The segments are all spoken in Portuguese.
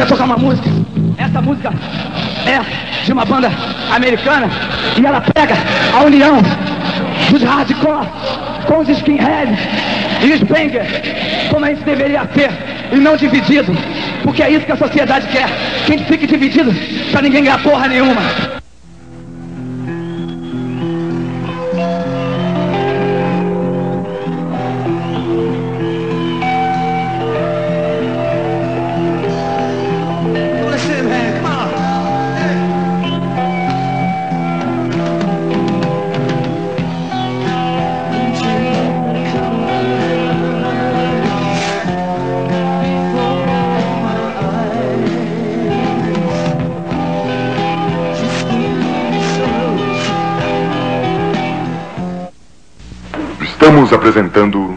vai tocar uma música. Essa música é de uma banda americana e ela prega a união dos hardcore com os skinheads e os bangers, como a gente deveria ser, e não dividido, porque é isso que a sociedade quer, que a gente fique dividido pra ninguém ganhar porra nenhuma. Estamos apresentando...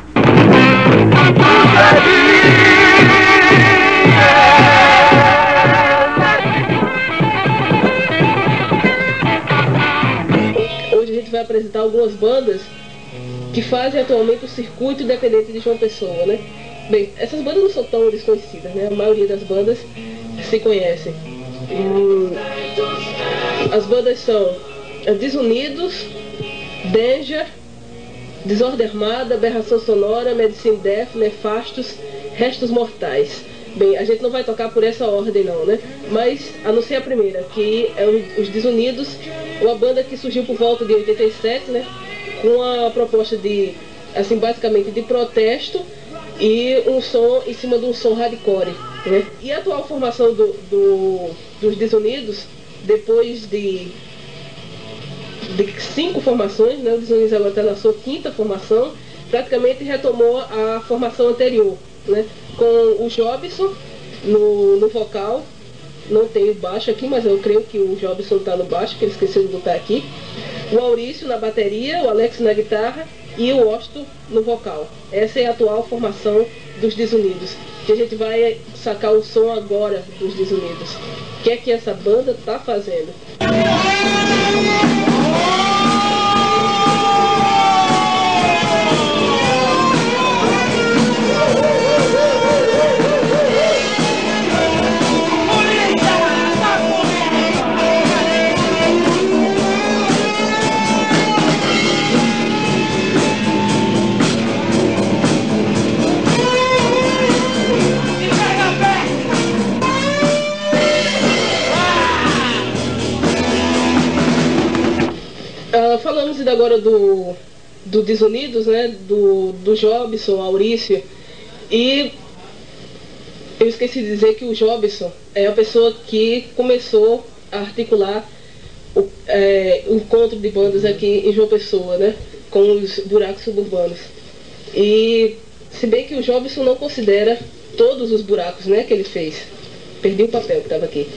Hoje a gente vai apresentar algumas bandas que fazem atualmente o circuito independente de João Pessoa, né? Bem, essas bandas não são tão desconhecidas, né? A maioria das bandas se conhecem. As bandas são Desunidos, Danger, Desordem Armada, Aberração Sonora, Medicine Death, Nefastos, Restos Mortais. Bem, a gente não vai tocar por essa ordem não, né? Mas anunciei a primeira, que é os Desunidos, uma banda que surgiu por volta de 87, né? Com a proposta de, assim, basicamente de protesto e um som em cima de um som hardcore, né? E a atual formação dos Desunidos, depois de 5 formações, né? O Desunidos até lançou a 5ª formação, praticamente retomou a formação anterior, né? Com o Jobson no vocal, não tem baixo aqui, mas eu creio que o Jobson está no baixo, que ele esqueceu de botar aqui, o Maurício na bateria, o Alex na guitarra e o Osto no vocal. Essa é a atual formação dos Desunidos, que a gente vai sacar o som agora dos Desunidos. O que é que essa banda está fazendo? Falamos ainda agora do Desunidos, né? Do Jobson, Maurício, e eu esqueci de dizer que o Jobson é a pessoa que começou a articular o encontro de bandas aqui em João Pessoa, né? Com os buracos suburbanos. E se bem que o Jobson não considera todos os buracos, né, que ele fez. Perdi o papel que estava aqui.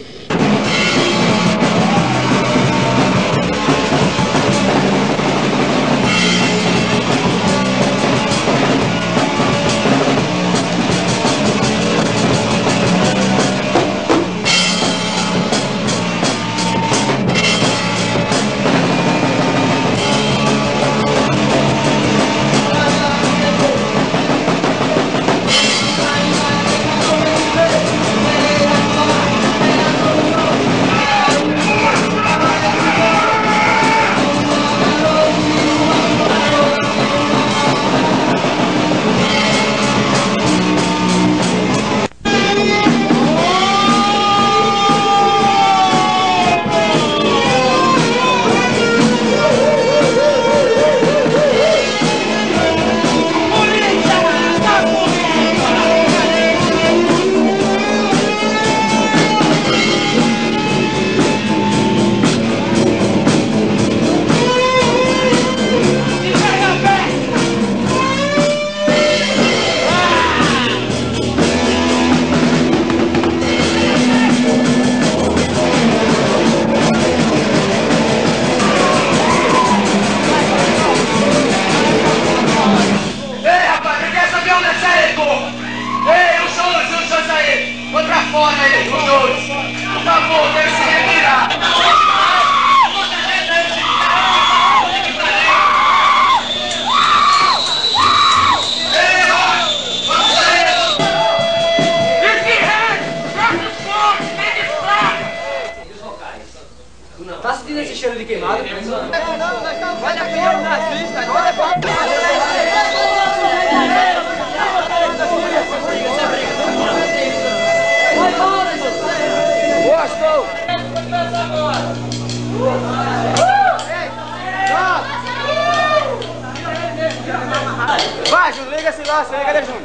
se va, se queda junto.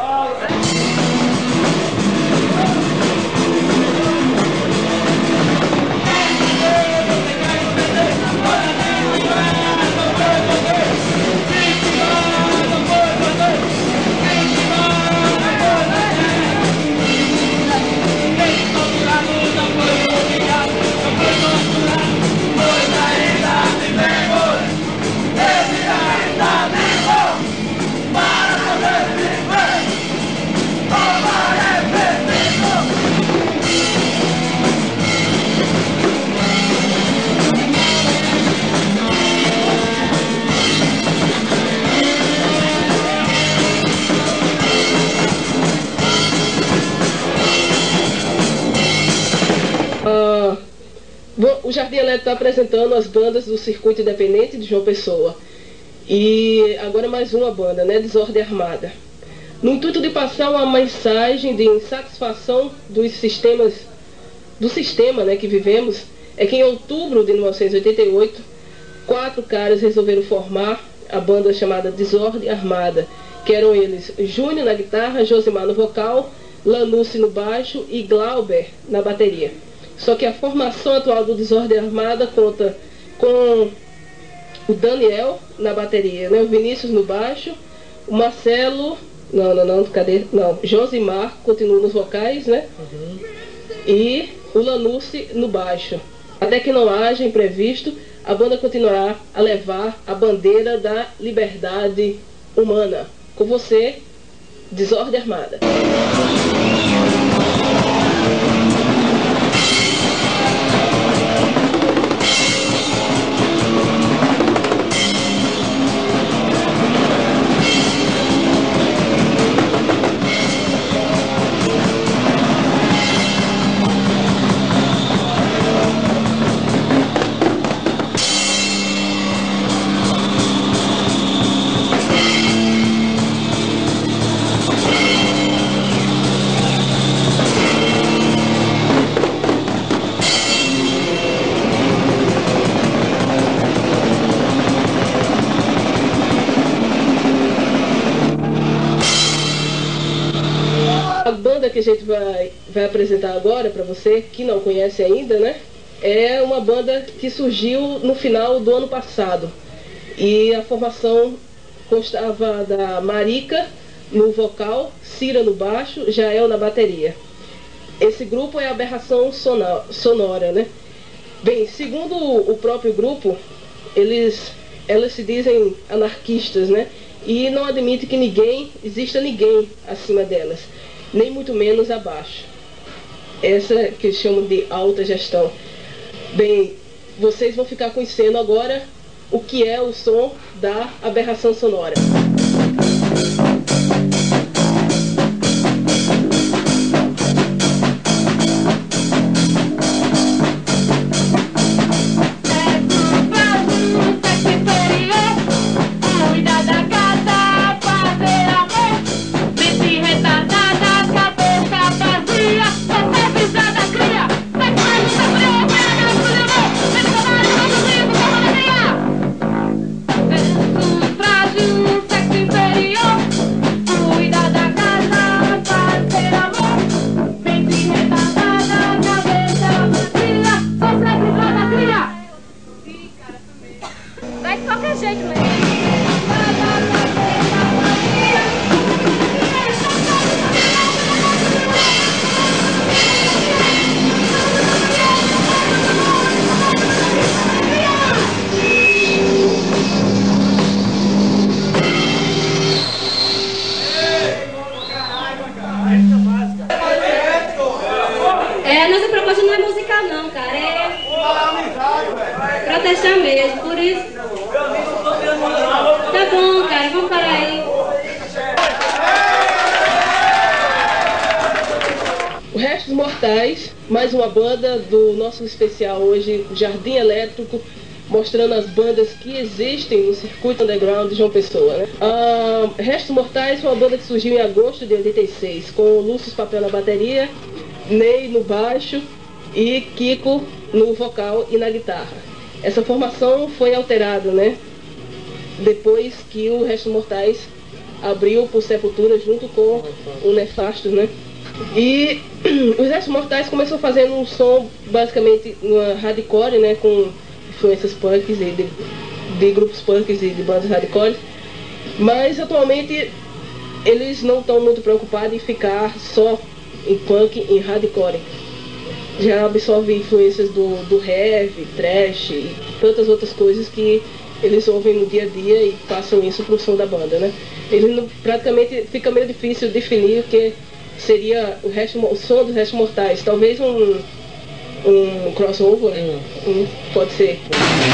O Jardim Elétrico está apresentando as bandas do Circuito Independente de João Pessoa. E agora mais uma banda, né? Desordem Armada. No intuito de passar uma mensagem de insatisfação do sistema, né, que vivemos, é que em outubro de 1988, 4 caras resolveram formar a banda chamada Desordem Armada, que eram eles Júnior na guitarra, Josimar no vocal, Lanucci no baixo e Glauber na bateria. Só que a formação atual do Desordem Armada conta com o Daniel na bateria, né? O Vinícius no baixo, o Marcelo, Josimar continua nos vocais, né? E o Lanucci no baixo. Até que não haja imprevisto, a banda continuará a levar a bandeira da liberdade humana. Com você, Desordem Armada. A banda que a gente vai apresentar agora para você que não conhece ainda, né? É uma banda que surgiu no final do ano passado. E a formação constava da Marica no vocal, Cira no baixo, Jael na bateria. Esse grupo é Aberração Sonora, né? Bem, segundo o próprio grupo, elas se dizem anarquistas, né? E não admite que exista ninguém acima delas, nem muito menos abaixo. Essa que eles chamam de alta gestão. Bem, vocês vão ficar conhecendo agora o que é o som da Aberração Sonora. Nossa proposta não é musical não, cara, é protestar mesmo, por isso. Tá bom, cara, vamos parar aí. O Restos Mortais, mais uma banda do nosso especial hoje, Jardim Elétrico, mostrando as bandas que existem no circuito underground de João Pessoa, né? Restos Mortais foi uma banda que surgiu em agosto de 86, com Lúcio Papel na bateria, Ney no baixo e Kiko no vocal e na guitarra. Essa formação foi alterada, né? Depois que o Restos Mortais abriu por Sepultura junto com o Nefastos, né? E os Restos Mortais começou fazendo um som basicamente uma hardcore, né? Com influências punks e de grupos punks e de bandas hardcore. Mas atualmente eles não estão muito preocupados em ficar só em punk, em hardcore. Já absorve influências do heavy, thrash e tantas outras coisas que eles ouvem no dia a dia e passam isso pro som da banda, né? Praticamente fica meio difícil definir o que seria o som dos Restos Mortais. Talvez um crossover, pode ser.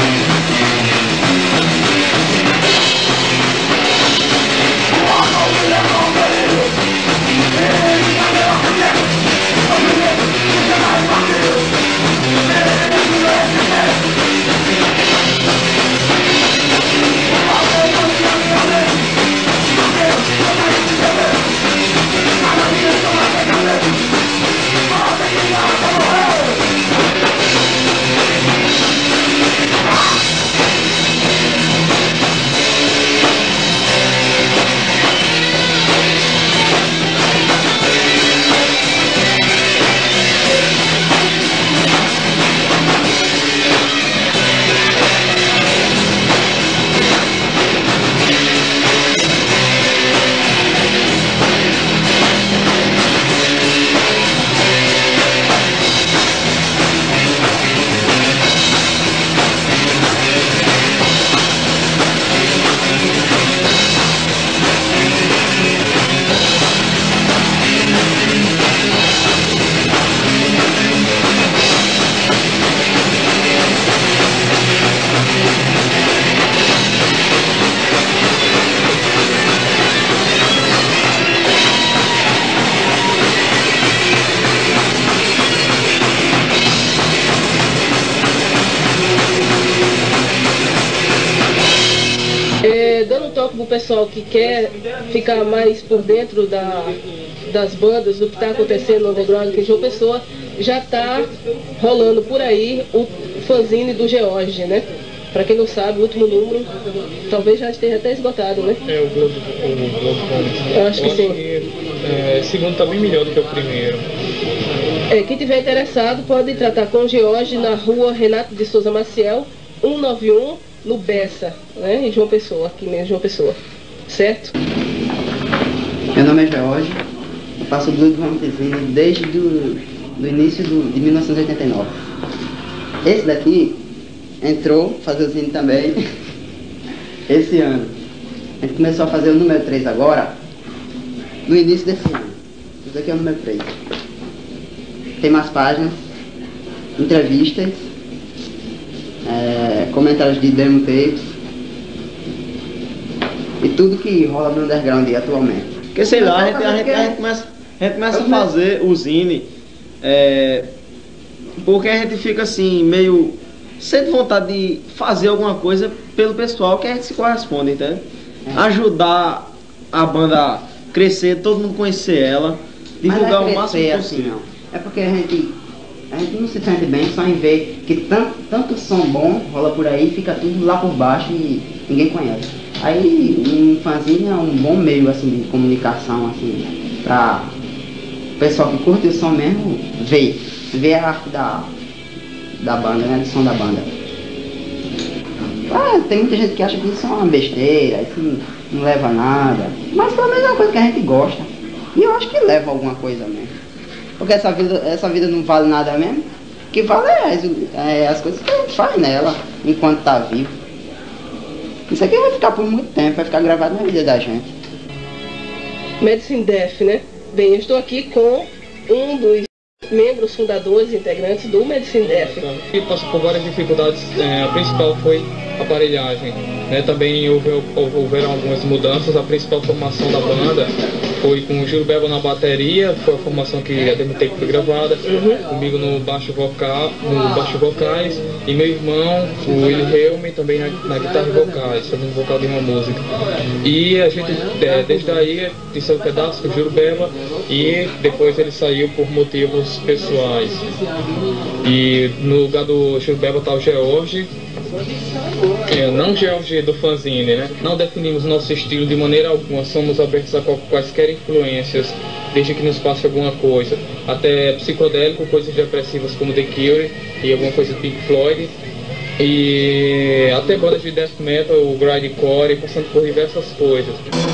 Dando um toque pro pessoal que quer ficar mais por dentro das bandas, do que está acontecendo no underground aqui em João Pessoa, já está rolando por aí o fanzine do George, né? Para quem não sabe, o último número talvez já esteja até esgotado, né? É, o Globo Comics. Eu acho que sim. O segundo está bem melhor do que o primeiro. Quem tiver interessado pode tratar com o George na rua Renato de Souza Maciel, 191, no Bessa, né? Em João Pessoa, aqui mesmo em João Pessoa. Certo? Meu nome é George, eu faço Blues Vampirzinho desde do início de 1989. Esse daqui entrou fazer o zine também esse ano. A gente começou a fazer o número 3 agora, no início desse ano. Esse aqui é o número 3. Tem mais páginas, entrevistas, comentários de demo tapes e tudo que rola no underground atualmente. Porque sei lá, a gente começa a fazer o zine porque a gente fica assim, meio sem vontade de fazer alguma coisa pelo pessoal que a gente se corresponde, entendeu? Ajudar a banda a crescer, todo mundo conhecer ela, divulgar o máximo possível. Assim, não. É porque a gente não se sente bem só em ver que tanto som bom rola por aí, fica tudo lá por baixo e ninguém conhece. Aí um fanzine é um bom meio assim de comunicação assim, pra o pessoal que curte o som mesmo ver a arte da banda, né, do som da banda. Tem muita gente que acha que isso é uma besteira, isso não leva a nada, mas pelo menos é uma coisa que a gente gosta. E eu acho que leva alguma coisa mesmo. Porque essa vida não vale nada mesmo. O que vale é as coisas que a gente faz nela enquanto tá vivo. Isso aqui vai ficar por muito tempo, vai ficar gravado na vida da gente. Medicine Death, né? Bem, eu estou aqui com um dos membros fundadores e integrantes do Medicine Death. E passou por várias dificuldades, a principal foi a aparelhagem, né? Também houveram algumas mudanças. A principal formação da banda foi com o Júlio Beba na bateria, foi a formação que a DMT foi gravada, comigo no baixo vocais, e meu irmão, o Willy Helme, também na guitarra e vocais, também no vocal de uma música. E a gente, desde aí, tem um pedaço com o Júlio Beba, e depois ele saiu por motivos pessoais. E no lugar do Júlio Beba tá o George, Não George do fanzine, né? Não definimos nosso estilo de maneira alguma, somos abertos a quaisquer influências, desde que nos passe alguma coisa, até psicodélico, coisas depressivas como The Cure e alguma coisa de Pink Floyd, e até bandas de death metal, grindcore, passando por diversas coisas.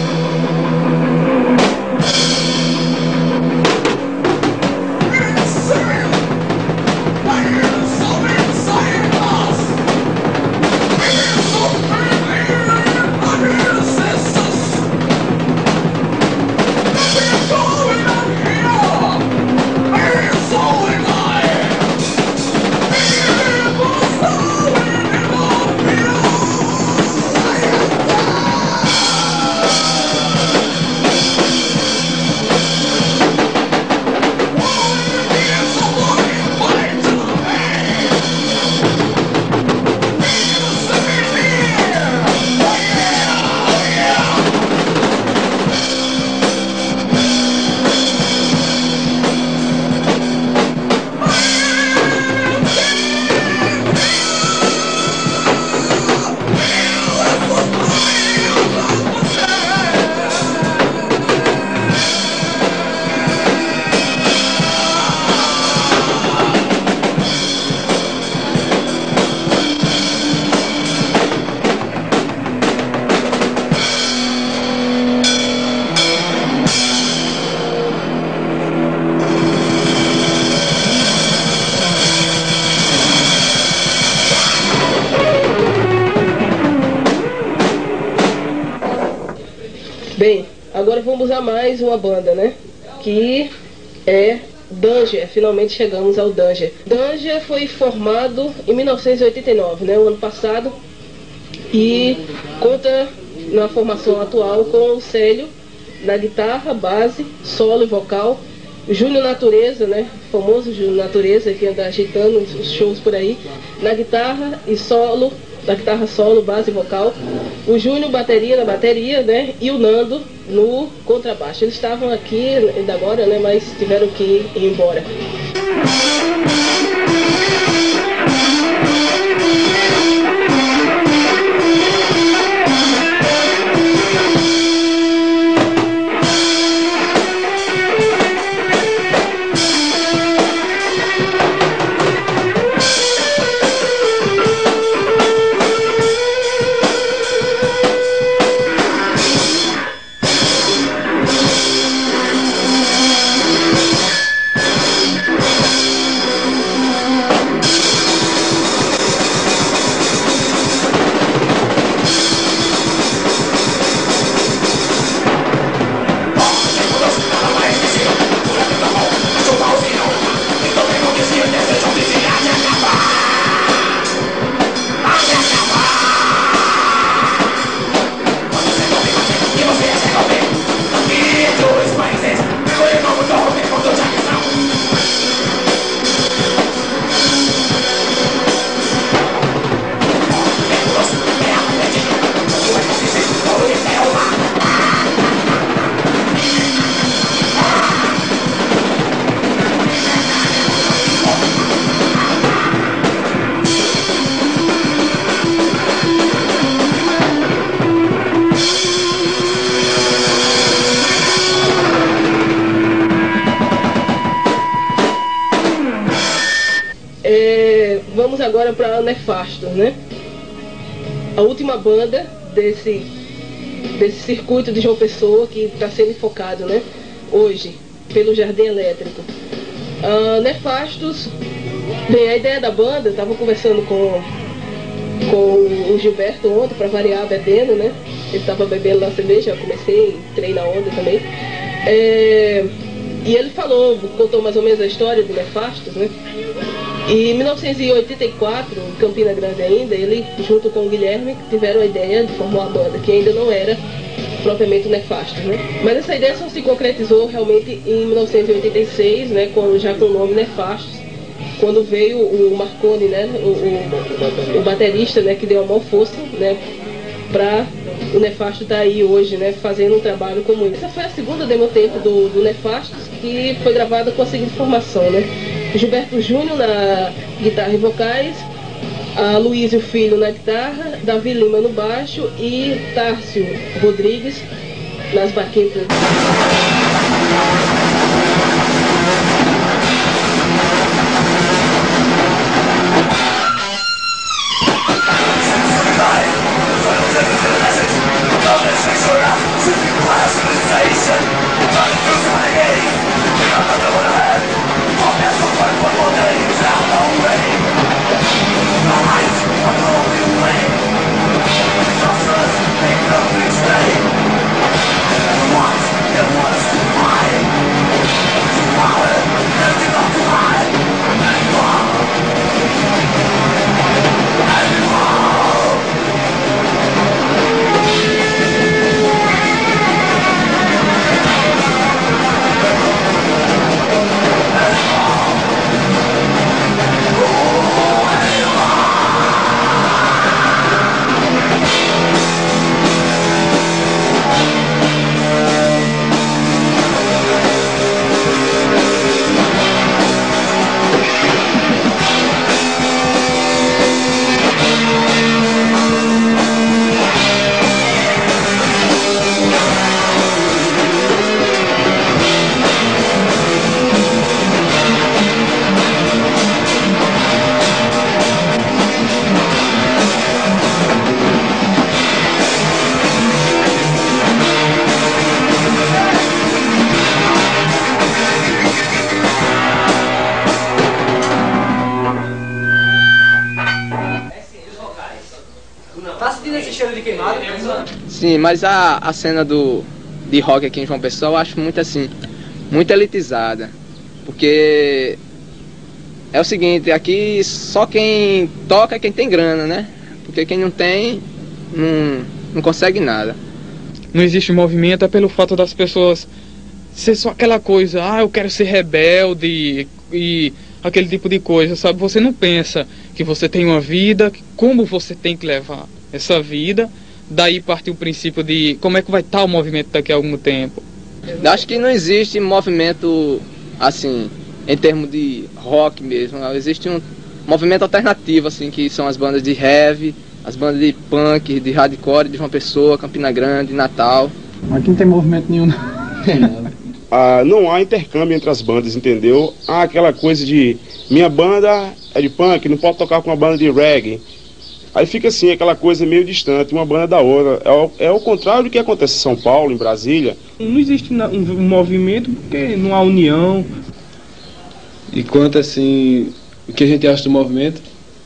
Bem, agora vamos a mais uma banda, né? Que é Danger. Finalmente chegamos ao Danger. Danger foi formado em 1989, né? O ano passado. E conta na formação atual com o Célio na guitarra, base, solo e vocal. Júnior Natureza, né? O famoso Júnior Natureza, que anda agitando os shows por aí, na guitarra e solo. Da guitarra solo, base e vocal, o Júnior bateria na bateria, né, e o Nando no contrabaixo. Eles estavam aqui ainda agora, né, mas tiveram que ir embora. Vamos agora para Nefastos, né? A última banda desse circuito de João Pessoa que está sendo enfocado, né, hoje pelo Jardim Elétrico. Nefastos, bem, a ideia da banda, eu estava conversando com o Gilberto ontem, para variar, bebendo, né? Ele estava bebendo lá cerveja, eu comecei, entrei na onda também. E ele contou mais ou menos a história do Nefastos, né? E em 1984, em Campina Grande ainda, ele, junto com o Guilherme, tiveram a ideia de formar uma banda, que ainda não era propriamente o Nefastos, né? Mas essa ideia só se concretizou realmente em 1986, né? Já com o nome Nefastos, quando veio o Marconi, né? O baterista, né? Que deu a maior força, né? Para o Nefastos estar aí hoje, né? Fazendo um trabalho como esse. Essa foi a segunda demo tape do Nefastos, que foi gravada com a seguinte formação, né? Gilberto Júnior na guitarra e vocais, A Luísio Filho na guitarra, Davi Lima no baixo e Tárcio Rodrigues nas baquetas. Sim, mas a cena de rock aqui em João Pessoa eu acho muito assim, muito elitizada. Porque é o seguinte, aqui só quem toca é quem tem grana, né? Porque quem não tem, não consegue nada. Não existe movimento é pelo fato das pessoas ser só aquela coisa, eu quero ser rebelde e aquele tipo de coisa, sabe? Você não pensa que você tem uma vida, como você tem que levar essa vida. Daí parte o princípio de como é que vai estar o movimento daqui a algum tempo. Eu acho que não existe movimento assim, em termos de rock mesmo. Existe um movimento alternativo, assim, que são as bandas de heavy, as bandas de punk, de hardcore, de João Pessoa, Campina Grande, Natal. Aqui não tem movimento nenhum. Não há intercâmbio entre as bandas, entendeu? Há aquela coisa de minha banda é de punk, não pode tocar com uma banda de reggae. Aí fica assim, aquela coisa meio distante, uma banda da outra. É o contrário do que acontece em São Paulo, em Brasília. Não existe um movimento porque não há união. E quanto assim, o que a gente acha do movimento?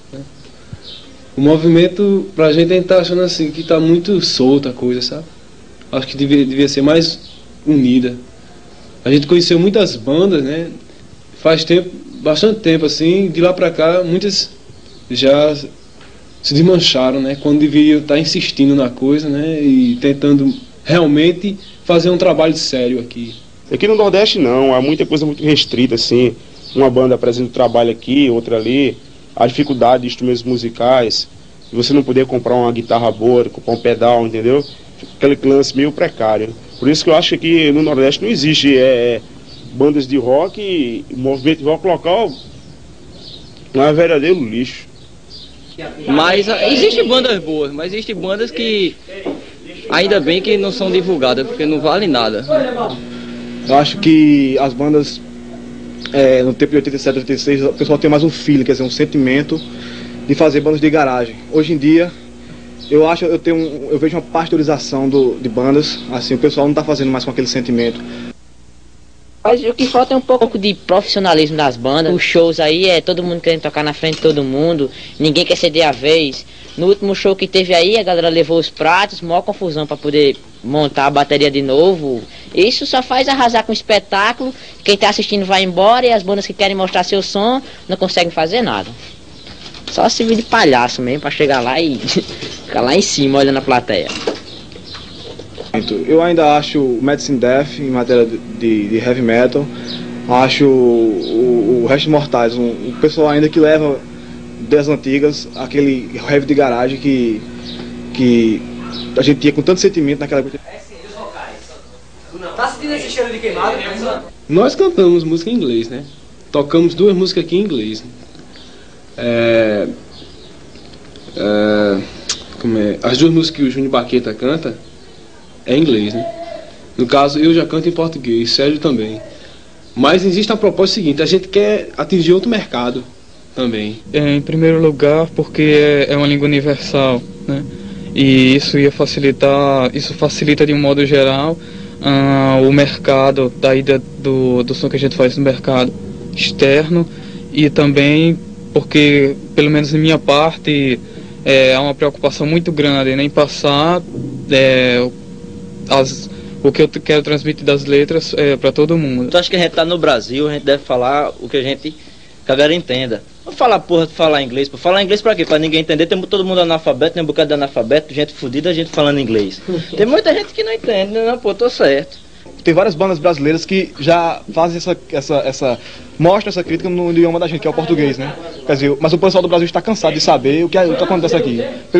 O movimento, pra gente, a gente tá achando assim, que tá muito solta a coisa, sabe? Acho que devia ser mais unida. A gente conheceu muitas bandas, né? Faz tempo, bastante tempo assim, de lá pra cá, muitas já se desmancharam, né? Quando deveriam estar insistindo na coisa, né? E tentando realmente fazer um trabalho sério aqui. Aqui no Nordeste não, há muita coisa muito restrita, assim. Uma banda apresenta um trabalho aqui, outra ali. A dificuldade de instrumentos musicais, de você não poder comprar uma guitarra boa, comprar um pedal, entendeu? Aquele lance meio precário. Por isso que eu acho que aqui no Nordeste não existe bandas de rock, movimento de rock local não é verdadeiro lixo. Mas existem bandas boas, mas existem bandas que ainda bem que não são divulgadas, porque não vale nada. Eu acho que as bandas no tempo de 87, 86, o pessoal tem mais um feeling, quer dizer, um sentimento de fazer bandas de garagem. Hoje em dia, eu vejo uma pasteurização de bandas, assim, o pessoal não está fazendo mais com aquele sentimento. Mas o que falta é um pouco de profissionalismo das bandas. Os shows aí todo mundo querendo tocar na frente de todo mundo, ninguém quer ceder a vez. No último show que teve aí, a galera levou os pratos, maior confusão para poder montar a bateria de novo. Isso só faz arrasar com o espetáculo, quem está assistindo vai embora e as bandas que querem mostrar seu som não conseguem fazer nada. Só servir de palhaço mesmo para chegar lá e ficar lá em cima olhando a plateia. Eu ainda acho o Medicine Death, em matéria de heavy metal, acho o Restos Mortais, um pessoal ainda que leva das antigas, aquele heavy de garagem que a gente tinha com tanto sentimento naquela época. Tá sentindo esse cheiro de queimado? Nós cantamos música em inglês, né? Tocamos 2 músicas aqui em inglês. As duas músicas que o Júnior Baqueta canta é em inglês, né? No caso, eu já canto em português, Sérgio também. Mas existe a proposta seguinte, a gente quer atingir outro mercado também. Em primeiro lugar, porque é uma língua universal, né? E isso facilita de um modo geral o mercado, da ida do som que a gente faz no mercado externo, e também porque, pelo menos em minha parte, há uma preocupação muito grande em passar o que eu quero transmitir das letras para todo mundo. Eu acho que a gente tá no Brasil, a gente deve falar o que a galera entenda. Não falar inglês. Falar inglês pra quê? Pra ninguém entender. Tem todo mundo analfabeto, tem um bocado de analfabeto, gente fodida, gente falando inglês. Tem muita gente que não entende, não, pô, tô certo. Tem várias bandas brasileiras que já fazem mostram essa crítica no idioma da gente, que é o português, né? Quer dizer, mas o pessoal do Brasil está cansado de saber o que acontece aqui. Pelo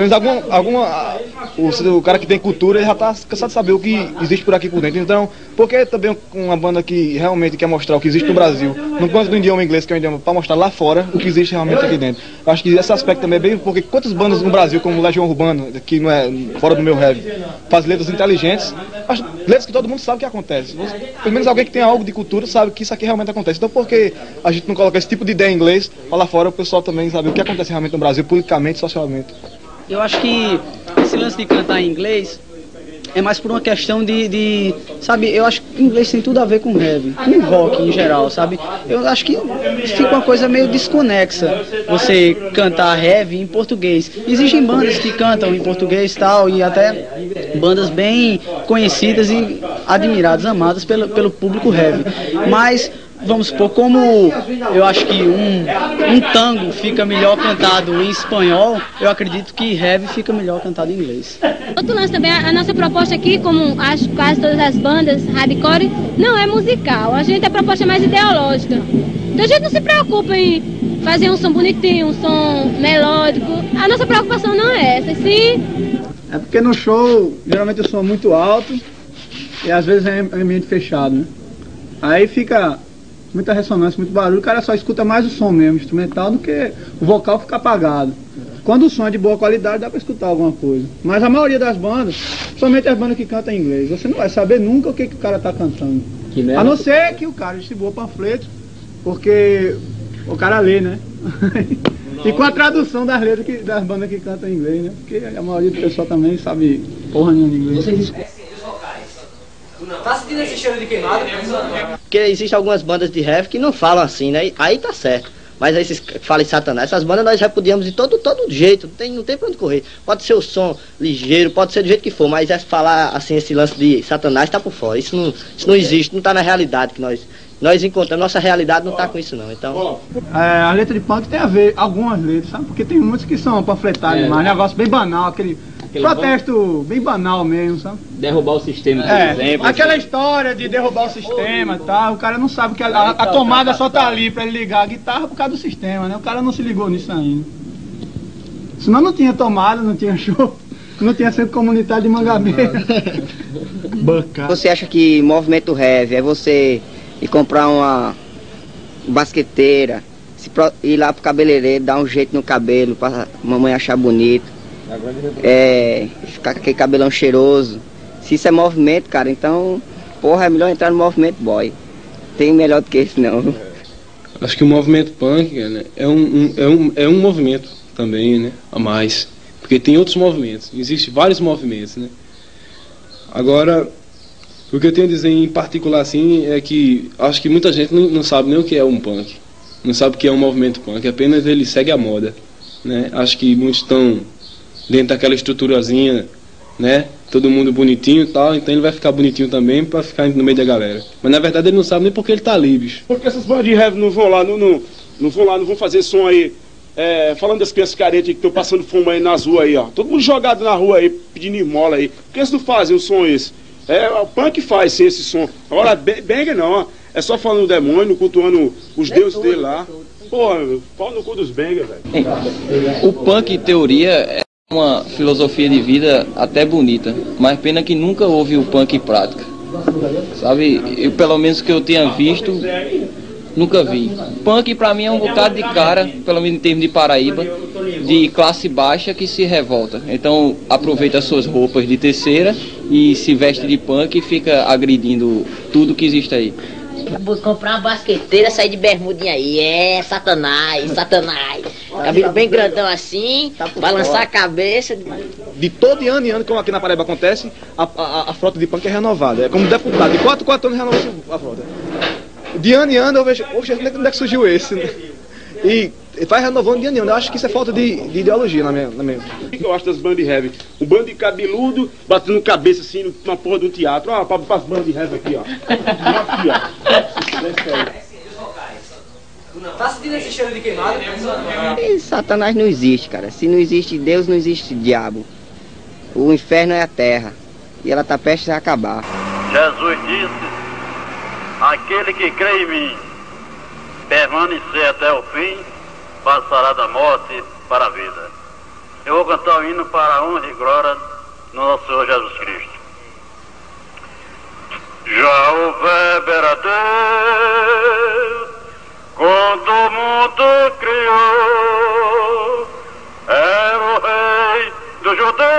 menos o cara que tem cultura já está cansado de saber o que existe por aqui por dentro. Então, por que também uma banda que realmente quer mostrar o que existe no Brasil, não canta no idioma inglês, que é um idioma para mostrar lá fora o que existe realmente aqui dentro? Eu acho que esse aspecto também é bem, porque quantas bandas no Brasil, como Legião Urbana, que não é fora do meu heavy, faz letras inteligentes, letras que todo mundo sabe o que acontece. Pelo menos alguém que tem algo de cultura sabe que isso aqui realmente acontece. Então, por que a gente não coloca esse tipo de ideia em inglês, para lá fora o pessoal também sabe o que acontece realmente no Brasil, politicamente e socialmente? Eu acho que esse lance de cantar em inglês é mais por uma questão sabe, eu acho que inglês tem tudo a ver com heavy, com rock em geral, sabe? Eu acho que fica uma coisa meio desconexa você cantar heavy em português. Existem bandas que cantam em português e tal, e até bandas bem conhecidas e admiradas, amadas pelo público heavy. Mas vamos supor, como eu acho que um tango fica melhor cantado em espanhol, eu acredito que heavy fica melhor cantado em inglês. Outro lance também, a nossa proposta aqui, como acho quase todas as bandas hardcore, não é musical. A gente tem a proposta mais ideológica. Então a gente não se preocupa em fazer um som bonitinho, um som melódico. A nossa preocupação não é essa, sim. É porque no show, geralmente o som é muito alto e às vezes é ambiente fechado, né? Aí fica muita ressonância, muito barulho, o cara só escuta mais o som mesmo, instrumental, do que o vocal fica apagado. Quando o som é de boa qualidade, dá pra escutar alguma coisa. Mas a maioria das bandas, somente as bandas que cantam em inglês, você não vai saber nunca o que o cara tá cantando. A não ser que o cara distribua panfletos, porque o cara lê, né? E com a tradução das letras das bandas que cantam em inglês, né? Porque a maioria do pessoal também sabe porra nenhuma de inglês. Tá sentindo esse cheiro de queimado? Porque existem algumas bandas de heavy que não falam assim, né? Aí tá certo. Mas aí esses que falam em Satanás, essas bandas nós repudiamos de todo jeito, não tem pra onde correr. Pode ser o som ligeiro, pode ser do jeito que for, mas é falar assim, esse lance de Satanás tá por fora. Isso não existe, não tá na realidade que nós encontramos, nossa realidade não tá com isso não. Então. A letra de punk tem a ver, algumas letras, sabe? Porque tem muitas que são panfletárias, mas negócio bem banal, aquele protesto bem banal mesmo, sabe? Derrubar o sistema, por exemplo. Aquela história de derrubar o sistema e tal, o cara não sabe que a tomada só tá ali pra ele ligar a guitarra por causa do sistema, né? O cara não se ligou nisso ainda. Senão não tinha tomada, não tinha show, não tinha centro comunitário de Mangabeira. Você acha que movimento heavy é você ir comprar uma basqueteira, ir lá pro cabeleireiro, dar um jeito no cabelo pra mamãe achar bonito? Ficar com aquele cabelão cheiroso. Se isso é movimento, cara, então, porra, é melhor entrar no movimento boy. Tem melhor do que isso, não. Acho que o movimento punk, né, é um movimento também, né, a mais. Porque tem outros movimentos, existem vários movimentos, né. Agora, o que eu tenho a dizer em particular, assim, é que acho que muita gente não sabe nem o que é um punk. Não sabe o que é um movimento punk, apenas ele segue a moda, né. Acho que muitos estão dentro daquela estruturazinha, né? Todo mundo bonitinho e tal, então ele vai ficar bonitinho também pra ficar no meio da galera. Mas na verdade ele não sabe nem porque ele tá ali, bicho. Porque essas bandas de heavy não vão lá, não vão fazer som aí, falando das crianças caretas que estão passando fome aí nas ruas aí, ó. Todo mundo jogado na rua aí, pedindo esmola aí. Por que eles não fazem o som esse? O punk faz sim esse som. Agora, banger não, ó. É só falando do demônio, cultuando os deuses dele lá. Porra, pau no cu dos banger, velho. O punk, em teoria, é uma filosofia de vida até bonita, mas pena que nunca houve o punk em prática, sabe? Eu, pelo menos que eu tenha visto, nunca vi. Punk pra mim é um bocado de cara, pelo menos em termos de Paraíba, de classe baixa que se revolta. Então aproveita as suas roupas de terceira e se veste de punk e fica agredindo tudo que existe aí. Vou comprar uma basqueteira, sair de bermudinha aí, Satanás. Cabelo bem grandão assim, balançar a cabeça. De todo ano em ano, como aqui na Paraíba acontece, a frota de punk é renovada. É como deputado, de 4 anos renova a frota. De ano em ano eu vejo, onde é que surgiu esse? Né? E vai renovando de ano em ano. Eu acho que isso é falta de ideologia na minha. O que eu acho das bandas de heavy? Um bando de cabeludo batendo cabeça assim numa porra de um teatro. Ó, para as bandas de heavy aqui, ó. Aqui, ó. Tá sentindo esse cheiro de queimado? Satanás não existe, cara. Se não existe Deus, não existe diabo. O inferno é a terra. E ela tá prestes a acabar. Jesus disse: aquele que crê em mim, permanecer até o fim, passará da morte para a vida. Eu vou cantar o hino para a honra e glória do nosso Senhor Jesus Cristo. Já o verbo era Deus, quando o mundo criou, era o rei dos judeus,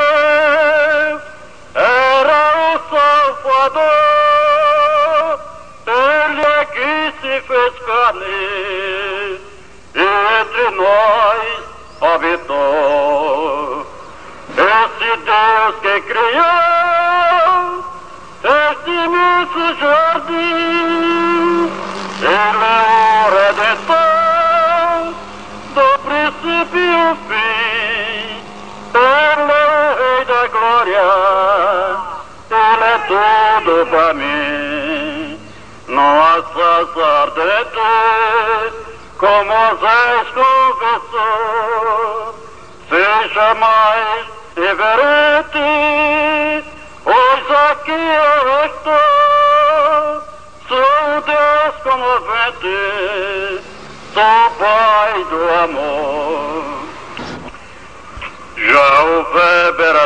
era o Salvador, ele é que se fez carne e entre nós habitou. Esse Deus que criou este imenso jardim, ele é o Redentor do princípio e o fim, ele é o Rei da Glória, ele é tudo para mim. Não há sacerdote como Moisés confessou, seja mais reverente, pois aqui eu estou. Sou Deus comovente, sou Pai do amor. Já o verbo era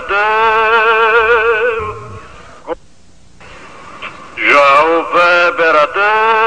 Deus, já o verbo era Deus,